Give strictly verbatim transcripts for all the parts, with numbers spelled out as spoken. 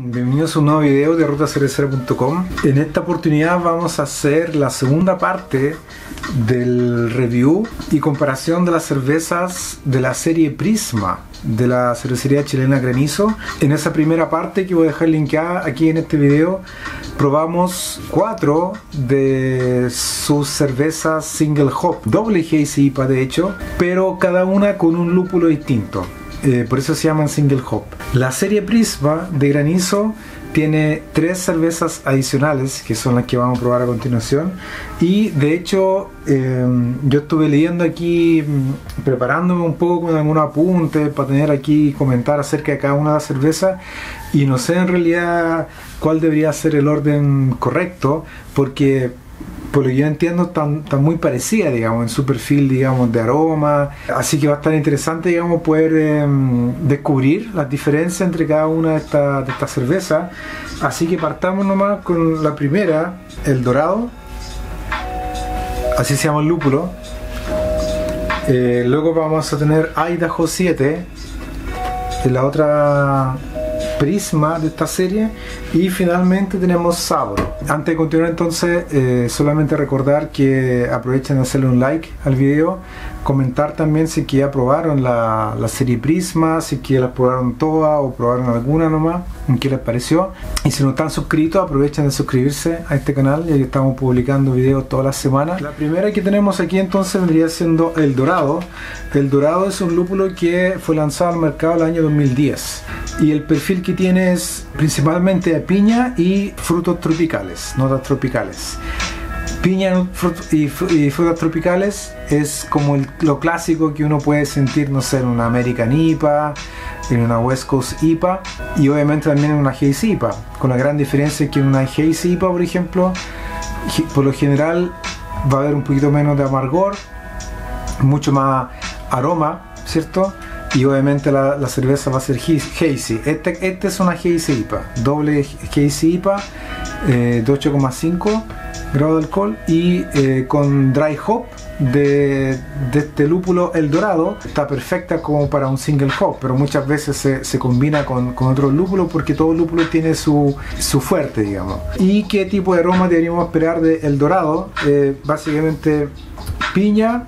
Bienvenidos a un nuevo video de ruta cervecera punto com. En esta oportunidad vamos a hacer la segunda parte del review y comparación de las cervezas de la serie Prisma de la cervecería chilena Granizo. En esa primera parte, que voy a dejar linkeada aquí en este video, probamos cuatro de sus cervezas single hop, doble hazy I P A de hecho, pero cada una con un lúpulo distinto. Eh, por eso se llaman single hop. La serie Prisma de Granizo tiene tres cervezas adicionales, que son las que vamos a probar a continuación. Y de hecho eh, yo estuve leyendo aquí, preparándome un poco con algunos apuntes para tener aquí comentar acerca de cada una de las cervezas, y no sé en realidad cuál debería ser el orden correcto, porque por lo que yo entiendo están, están muy parecidas, digamos, en su perfil, digamos, de aroma. Así que va a estar interesante, digamos, poder eh, descubrir las diferencias entre cada una de estas de estas cervezas. Así que partamos nomás con la primera, el Dorado. Así se llama el lúpulo. Eh, luego vamos a tener Idaho siete, la otra Prisma de esta serie, y finalmente tenemos Sabro. Antes de continuar entonces, eh, solamente recordar que aprovechen de hacerle un like al video, comentar también si que ya probaron la, la serie Prisma, si que las probaron todas o probaron alguna nomás, en qué les pareció. Y si no están suscritos, aprovechen de suscribirse a este canal, ya que estamos publicando videos todas las semanas. La primera que tenemos aquí entonces vendría siendo el Dorado. El Dorado es un lúpulo que fue lanzado al mercado el año dos mil diez, y el perfil que tiene es principalmente de piña y frutos tropicales, notas tropicales. Piña y frutas tropicales es como el, lo clásico que uno puede sentir, no sé, en una American I P A, en una West Coast I P A, y obviamente también en una Hazy I P A, con la gran diferencia que en una Hazy I P A, por ejemplo, por lo general va a haber un poquito menos de amargor, mucho más aroma, ¿cierto? Y obviamente la, la cerveza va a ser hazy. Este, este es una hazy I P A, doble hazy I P A, eh, de ocho coma cinco grados de alcohol, y eh, con dry hop de, de este lúpulo El Dorado. Está perfecta como para un single hop, pero muchas veces se, se combina con, con otros lúpulos, porque todo lúpulo tiene su, su fuerte, digamos. ¿Y qué tipo de aroma deberíamos esperar de El Dorado? Eh, básicamente piña,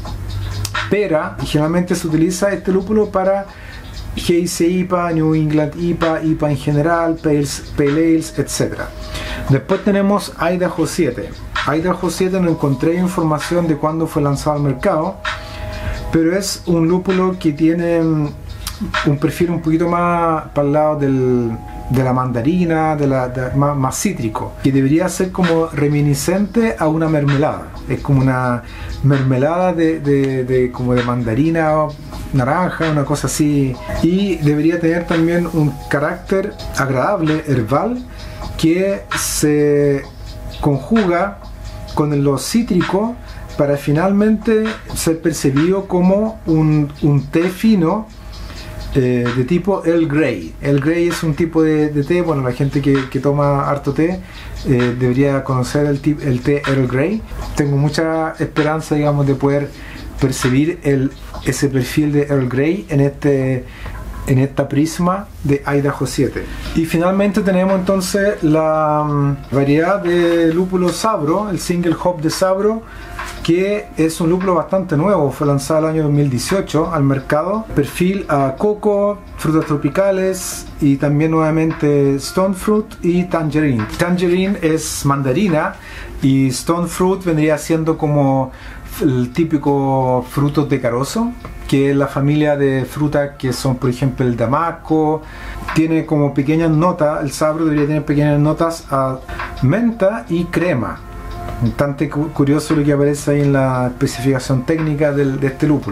pera, y generalmente se utiliza este lúpulo para Hazy I P A, New England I P A, I P A en general, Pales, Pale Ales, etcétera. Después tenemos Idaho siete. Idaho siete no encontré información de cuándo fue lanzado al mercado, pero es un lúpulo que tiene un perfil un poquito más para el lado del, de la mandarina, de la, de, más, más cítrico, que debería ser como reminiscente a una mermelada. Es como una mermelada de, de, de, como de mandarina, naranja, una cosa así, y debería tener también un carácter agradable, herbal, que se conjuga con lo cítrico para finalmente ser percibido como un, un té fino, eh, de tipo Earl Grey. Earl Grey es un tipo de, de té, bueno, la gente que, que toma harto té eh, debería conocer el, el té Earl Grey. Tengo mucha esperanza, digamos, de poder percibir el, ese perfil de Earl Grey en este en esta Prisma de Idaho siete. Y finalmente tenemos entonces la um, variedad de lúpulo Sabro, el single hop de Sabro, que es un lúpulo bastante nuevo, fue lanzado el año dos mil dieciocho al mercado. Perfil a coco, frutas tropicales y también nuevamente stone fruit y tangerine. Tangerine es mandarina y stone fruit vendría siendo como el típico fruto de carozo, que es la familia de frutas que son, por ejemplo, el damasco. Tiene como pequeñas notas, el Sabro debería tener pequeñas notas a menta y crema. Bastante curioso lo que aparece ahí en la especificación técnica del, de este lúpulo.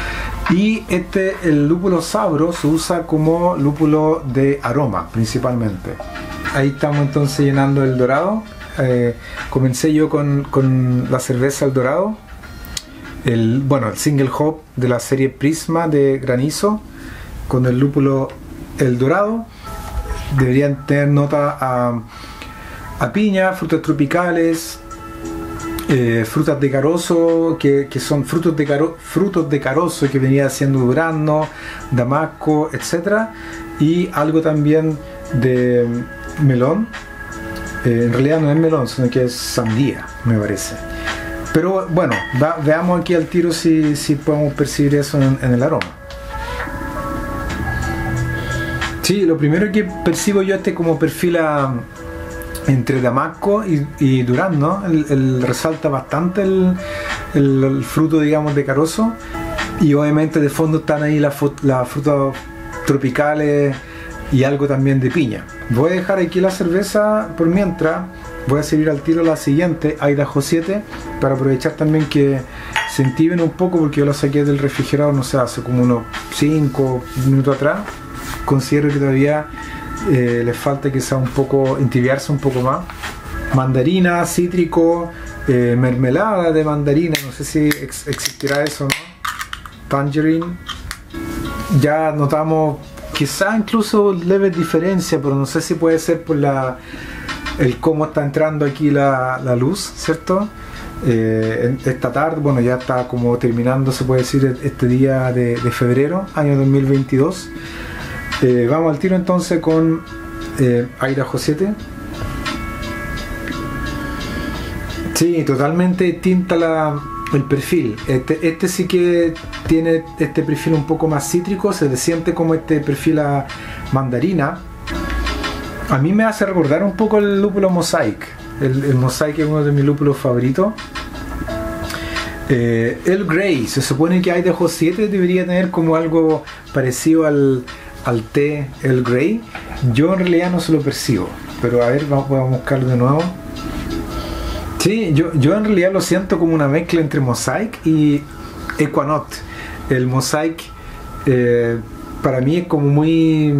Y este, el lúpulo Sabro se usa como lúpulo de aroma principalmente. Ahí estamos entonces llenando el Dorado. Eh, comencé yo con, con la cerveza El Dorado. El, bueno, el single hop de la serie Prisma de Granizo, con el lúpulo El Dorado. Deberían tener nota a, a piña, frutas tropicales, eh, frutas de carozo, que, que son frutos de, caro, frutos de carozo que venía siendo durazno, damasco, etcétera, y algo también de melón. Eh, en realidad no es melón, sino que es sandía, me parece. Pero bueno, va, veamos aquí al tiro si, si podemos percibir eso en, en el aroma. Sí, lo primero que percibo yo este como perfila entre damasco y, y durazno. El, el, resalta bastante el, el, el fruto, digamos, de carozo. Y obviamente de fondo están ahí las la frutas tropicales y algo también de piña. Voy a dejar aquí la cerveza por mientras. Voy a seguir al tiro la siguiente, Idaho siete, para aprovechar también que se entiben un poco, porque yo la saqué del refrigerador, no sé, hace como unos cinco minutos atrás. Considero que todavía eh, les falta que sea un poco, entibiarse un poco más. Mandarina, cítrico, eh, mermelada de mandarina, no sé si ex existirá eso, ¿no? Tangerine. Ya notamos quizá incluso leves diferencias, pero no sé si puede ser por la el cómo está entrando aquí la, la luz, ¿cierto? Eh, esta tarde, bueno, ya está como terminando, se puede decir, este día de, de febrero, año dos mil veintidós. Eh, vamos al tiro entonces con eh, Idaho siete. Sí, totalmente distinta la, el perfil. Este, este sí que tiene este perfil un poco más cítrico, se le siente como este perfil a mandarina. A mí me hace recordar un poco el lúpulo Mosaic. El, el Mosaic es uno de mis lúpulos favoritos. Eh, el Grey, se supone que Idaho siete debería tener como algo parecido al, al té el Grey. Yo en realidad no se lo percibo, pero a ver, vamos, vamos a buscarlo de nuevo. Sí, yo, yo en realidad lo siento como una mezcla entre Mosaic y Equanaut. El Mosaic eh, para mí es como muy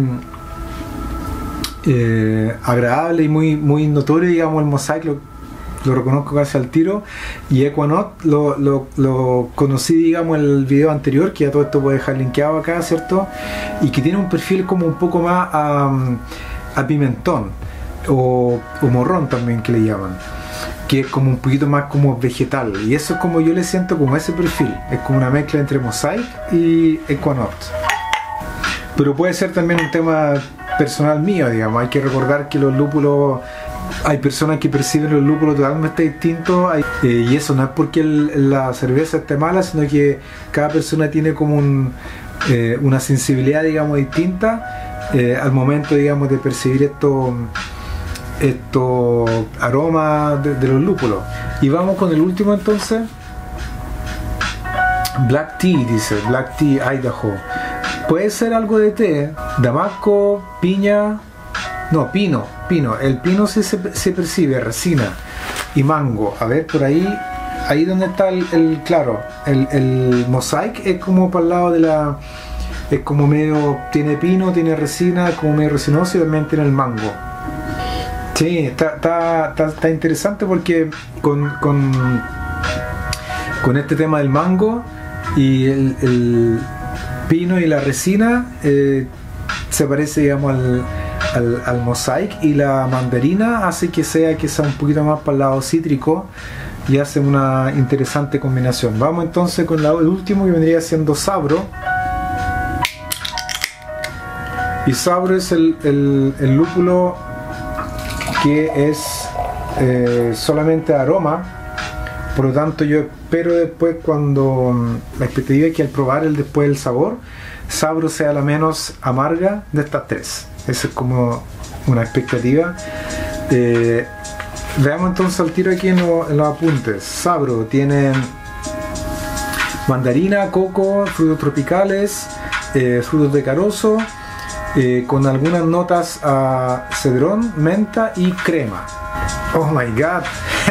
eh, agradable y muy, muy notorio, digamos. El Mosaic lo, lo reconozco casi al tiro, y Equanaut lo, lo, lo conocí, digamos, en el video anterior, que ya todo esto voy a dejar linkeado acá, ¿cierto? Y que tiene un perfil como un poco más um, a pimentón o, o morrón también, que le llaman, que es como un poquito más como vegetal, y eso es como yo le siento como ese perfil. Es como una mezcla entre Mosaic y Equanaut, pero puede ser también un tema personal mío, digamos. Hay que recordar que los lúpulos, hay personas que perciben los lúpulos totalmente distintos, hay, eh, y eso no es porque el, la cerveza esté mala, sino que cada persona tiene como un, eh, una sensibilidad, digamos, distinta eh, al momento, digamos, de percibir estos estos aromas de, de los lúpulos. Y vamos con el último entonces. Black Tea, dice, Black Tea Idaho. Puede ser algo de té, damasco, piña, no, pino, pino. El pino sí se, se percibe, resina y mango. A ver, por ahí, ahí donde está el, el claro, el, el Mosaic es como para el lado de la, es como medio, tiene pino, tiene resina, como medio resinoso, y también tiene el mango. Sí, está, está, está, está interesante, porque con, con, con este tema del mango y el, el pino y la resina eh, se parece, digamos, al, al, al Mosaic, y la mandarina hace que sea que sea un poquito más para el lado cítrico y hace una interesante combinación. Vamos entonces con la, el último, que vendría siendo Sabro. Y Sabro es el, el, el lúpulo que es eh, solamente aroma. Por lo tanto, yo espero después, cuando la expectativa es que al probar el después el sabor, Sabro sea la menos amarga de estas tres. Esa es como una expectativa. Eh, veamos entonces al tiro aquí en, lo, en los apuntes. Sabro tiene mandarina, coco, frutos tropicales, eh, frutos de carozo, eh, con algunas notas a cedrón, menta y crema. Oh my god.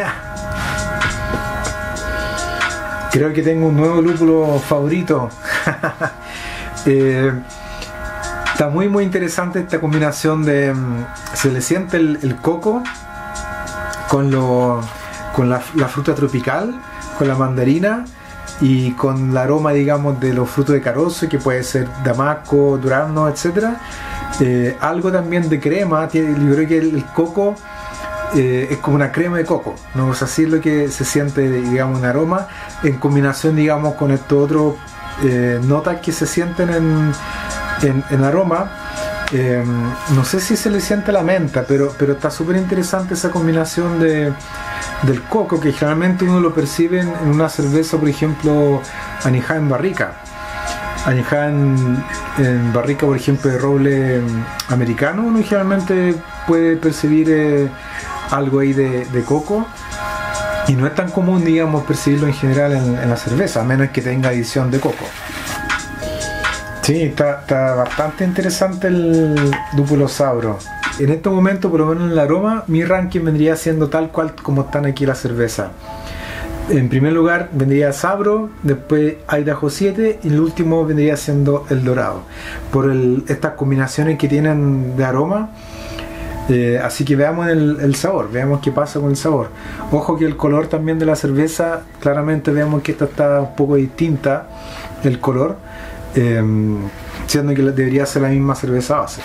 Creo que tengo un nuevo lúpulo favorito. eh, está muy muy interesante esta combinación de... Se le siente el, el coco con, lo, con la, la fruta tropical, con la mandarina, y con el aroma, digamos, de los frutos de carozo, que puede ser damasco, durazno, etcétera. Eh, algo también de crema. Tiene, yo creo que el, el coco Eh, es como una crema de coco, ¿no? O sea, así es lo que se siente, digamos, un aroma, en combinación, digamos, con estos otros eh, notas que se sienten en, en, en aroma, Eh, no sé si se le siente la menta, pero, pero está súper interesante esa combinación de, del coco, que generalmente uno lo percibe en, en una cerveza, por ejemplo, añejada en barrica. Añejada en, en barrica, por ejemplo, de roble americano, uno generalmente puede percibir eh, algo ahí de, de coco. Y no es tan común, digamos, percibirlo en general en, en la cerveza, a menos que tenga adición de coco. Sí, está, está bastante interesante el lúpulo Sabro. En este momento, por lo menos en el aroma, mi ranking vendría siendo tal cual como están aquí la cerveza. En primer lugar vendría Sabro, después Idaho siete y el último vendría siendo el Dorado. Por el, estas combinaciones que tienen de aroma. Eh, así que veamos el, el sabor, veamos qué pasa con el sabor. Ojo que el color también de la cerveza, claramente vemos que esta está un poco distinta, el color. Eh, siendo que debería ser la misma cerveza base.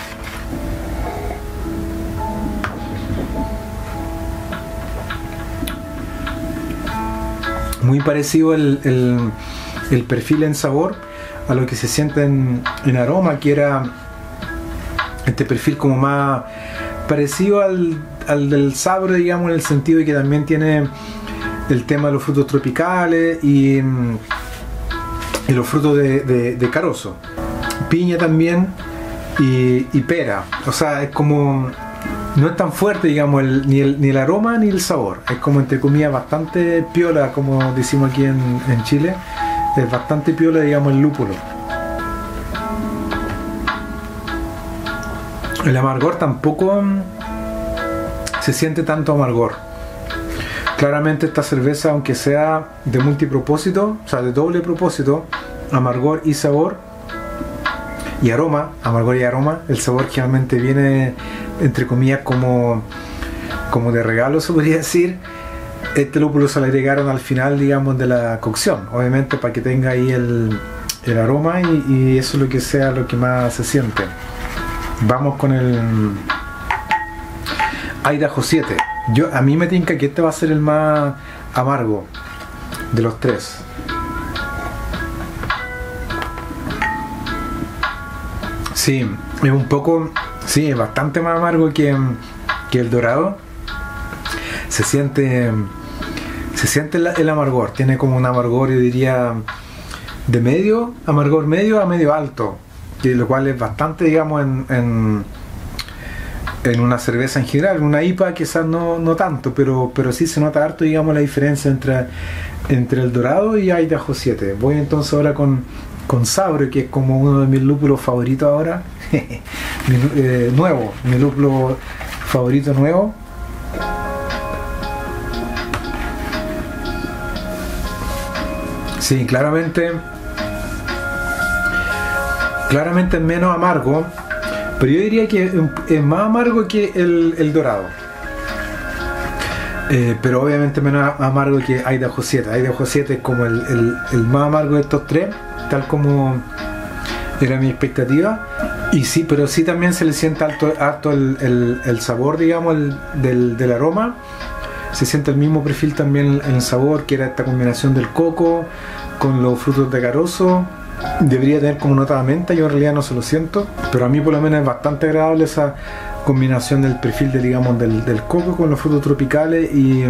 Muy parecido el, el, el perfil en sabor a lo que se siente en, en aroma, que era este perfil como más parecido al, al del Sabro, digamos, en el sentido de que también tiene el tema de los frutos tropicales y y los frutos de, de, de carozo, piña también y, y pera. O sea, es como, no es tan fuerte, digamos, el, ni, el, ni el aroma ni el sabor. Es como, entre comillas, bastante piola, como decimos aquí en, en Chile. Es bastante piola, digamos, el lúpulo. El amargor tampoco se siente tanto amargor. Claramente esta cerveza, aunque sea de multipropósito, o sea, de doble propósito, amargor y sabor, y aroma, amargor y aroma, el sabor generalmente viene, entre comillas, como, como de regalo, se podría decir. Este lúpulo se le agregaron al final, digamos, de la cocción, obviamente para que tenga ahí el, el aroma y, y eso es lo que sea lo que más se siente. Vamos con el Idaho siete. Yo, a mí me tinca que este va a ser el más amargo de los tres. Sí, es un poco, sí, es bastante más amargo que, que el Dorado. Se siente, se siente el, el amargor. Tiene como un amargor, yo diría, de medio, amargor medio a medio alto, que lo cual es bastante, digamos, en, en en una cerveza en general. Una I P A quizás no, no tanto, pero, pero sí se nota harto, digamos, la diferencia entre, entre el Dorado y Idaho siete. Voy entonces ahora con, con Sabro, que es como uno de mis lúpulos favoritos ahora. mi, eh, nuevo, mi lúpulo favorito nuevo. Sí, claramente claramente es menos amargo, pero yo diría que es más amargo que el, el Dorado. Eh, pero obviamente menos amargo que Idaho siete. Idaho siete es como el, el, el más amargo de estos tres, tal como era mi expectativa. Y sí, pero sí también se le siente alto, alto el, el, el sabor, digamos, el, del, del aroma. Se siente el mismo perfil también en el sabor, que era esta combinación del coco con los frutos de carozo. Debería tener como nota de menta, yo en realidad no se lo siento, pero a mí por lo menos es bastante agradable esa combinación del perfil de, digamos, del, del coco con los frutos tropicales y,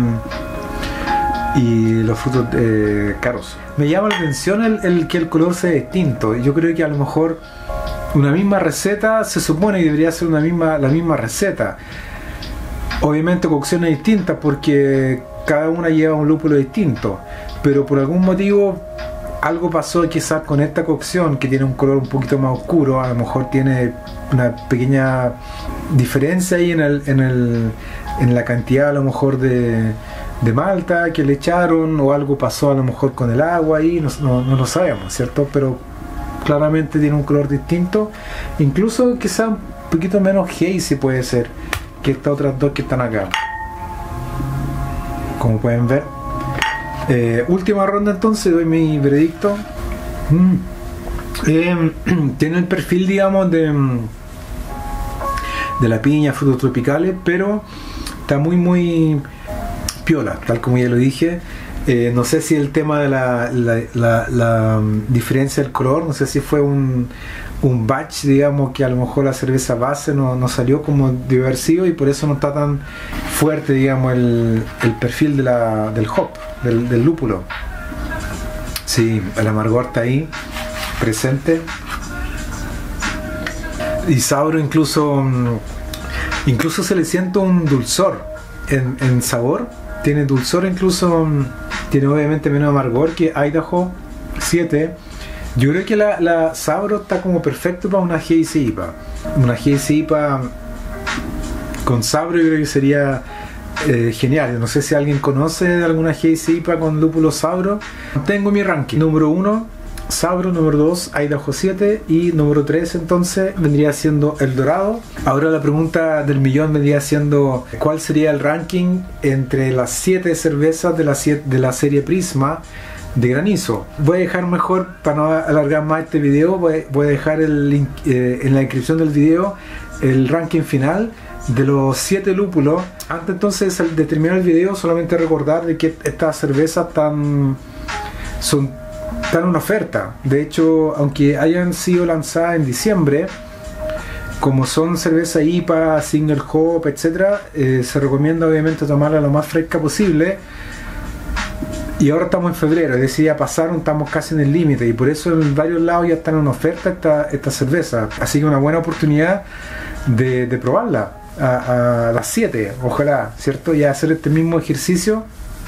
y los frutos de carozo. Me llama la atención el, el que el color sea distinto. Yo creo que a lo mejor una misma receta se supone que debería ser una misma, la misma receta. Obviamente cocciones distintas porque cada una lleva un lúpulo distinto, pero por algún motivo algo pasó quizás con esta cocción, que tiene un color un poquito más oscuro. A lo mejor tiene una pequeña diferencia ahí en, el, en, el, en la cantidad a lo mejor de, de malta que le echaron, o algo pasó a lo mejor con el agua ahí, no, no, no lo sabemos, ¿cierto? Pero claramente tiene un color distinto, incluso quizás un poquito menos hazy puede ser que estas otras dos que están acá, como pueden ver. Eh, última ronda entonces, doy mi veredicto. Mm. Eh, tiene el perfil, digamos, de, de la piña, frutos tropicales, pero está muy muy piola, tal como ya lo dije. Eh, no sé si el tema de la, la, la, la diferencia del color, no sé si fue un, un batch, digamos, que a lo mejor la cerveza base no, no salió como debe haber sido y por eso no está tan fuerte, digamos, el, el perfil de la, del hop, del, del lúpulo. Sí, el amargor está ahí, presente. Y sabor incluso, incluso se le siente un dulzor en, en sabor. Tiene dulzor incluso, tiene obviamente menos amargor que Idaho siete. Yo creo que la, la Sabro está como perfecto para una G I C I P A. Una G I C I P A con Sabro yo creo que sería eh, genial. No sé si alguien conoce alguna G I C I P A con lúpulo Sabro. Tengo mi ranking. Número uno, Sabro. Número dos, Idaho siete. Y número tres entonces vendría siendo El Dorado. Ahora la pregunta del millón vendría siendo ¿cuál sería el ranking entre las siete cervezas de la, de la serie Prisma de granizo? Voy a dejar mejor, para no alargar más este video, voy, voy a dejar el link, eh, en la descripción del video el ranking final de los siete lúpulos. Antes entonces de terminar el video, solamente recordar de que estas cervezas están, son, están en una oferta. De hecho, aunque hayan sido lanzadas en diciembre, como son cerveza I P A, single hop, etcétera, eh, se recomienda obviamente tomarla lo más fresca posible. Y ahora estamos en febrero, es decir, ya pasaron, estamos casi en el límite y por eso en varios lados ya están en oferta esta, esta cerveza. Así que una buena oportunidad de, de probarla a, a las siete, ojalá, ¿cierto? Y hacer este mismo ejercicio.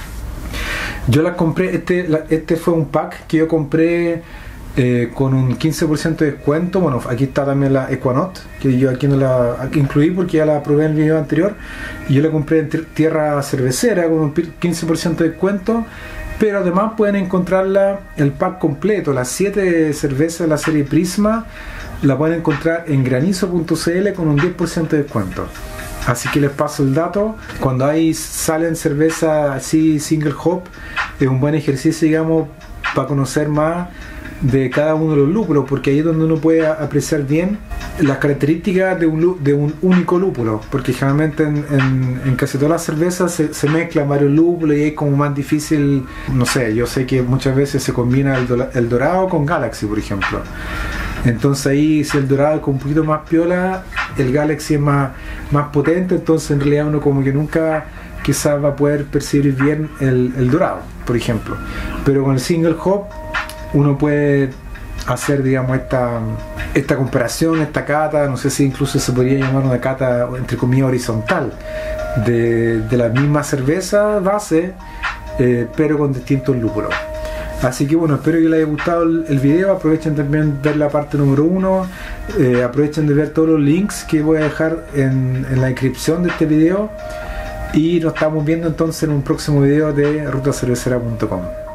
Yo las compré, este, la, este fue un pack que yo compré eh, con un quince por ciento de descuento. Bueno, aquí está también la Equanaut, que yo aquí no la incluí porque ya la probé en el video anterior. Y yo la compré en Tierra Cervecera con un quince por ciento de descuento. Pero además pueden encontrarla, el pack completo, las siete cervezas de la serie Prisma, la pueden encontrar en granizo punto c l con un diez por ciento de descuento. Así que les paso el dato. Cuando hay salen cervezas así single hop, es un buen ejercicio, digamos, para conocer más de cada uno de los lúpulos, porque ahí es donde uno puede apreciar bien las características de un, de un único lúpulo, porque generalmente en, en, en casi todas las cervezas se, se mezclan varios lúpulos y es como más difícil, no sé, yo sé que muchas veces se combina el, do, el dorado con Galaxy, por ejemplo. Entonces ahí, si el dorado es con un poquito más piola, el Galaxy es más, más potente, entonces en realidad uno como que nunca quizás va a poder percibir bien el, el dorado, por ejemplo. Pero con el single hop uno puede hacer, digamos, esta, esta comparación, esta cata, no sé si incluso se podría llamar una cata entre comillas horizontal de, de la misma cerveza base, eh, pero con distintos lúpulos. Así que bueno, espero que les haya gustado el, el video. Aprovechen también de ver la parte número uno, eh, aprovechen de ver todos los links que voy a dejar en, en la descripción de este video y nos estamos viendo entonces en un próximo video de ruta cervecera punto com.